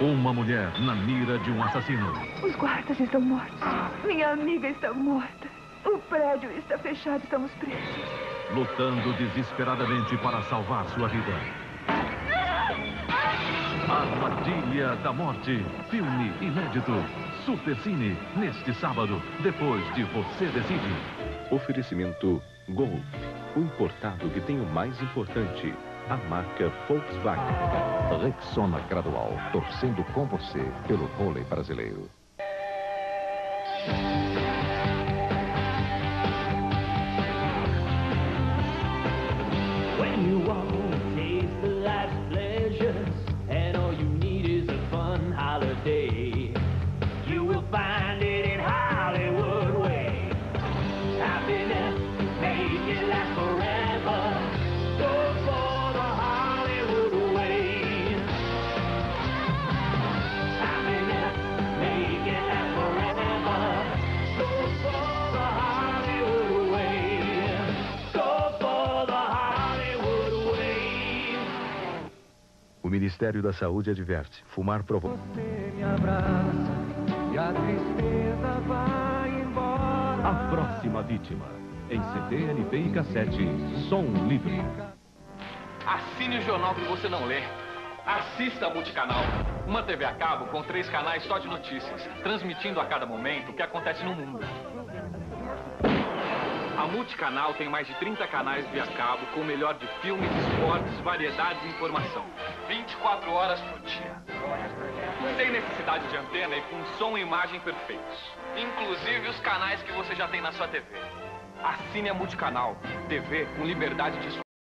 Uma mulher na mira de um assassino. Os guardas estão mortos. Minha amiga está morta. O prédio está fechado, estamos presos. Lutando desesperadamente para salvar sua vida. Armadilha da Morte. Filme inédito. Supercine, neste sábado, depois de Você Decide. Oferecimento Gol, o importado que tem o mais importante, a marca Volkswagen. Rexona Gradual, torcendo com você pelo vôlei brasileiro. When you want to taste the life's pleasures, and all you need is a fun holiday, you will find it in Hollywood Way. Happiness, make it last forever. Go for the Hollywood way. Happiness, make it last forever. Go for the Hollywood way. Go for the Hollywood way. O Ministério da Saúde adverte, fumar provoca... Você me abraça e a tristeza vai embora. A próxima vítima. Em CD, LP e cassete. Som livre. Assine o jornal que você não lê. Assista a Multicanal. Uma TV a cabo com 3 canais só de notícias, transmitindo a cada momento o que acontece no mundo. A Multicanal tem mais de 30 canais via cabo com o melhor de filmes, esportes, variedades e informação. 24 horas por dia. Sem necessidade de antena e com som e imagem perfeitos. Inclusive os canais que você já tem na sua TV. Assine a Multicanal. TV com liberdade de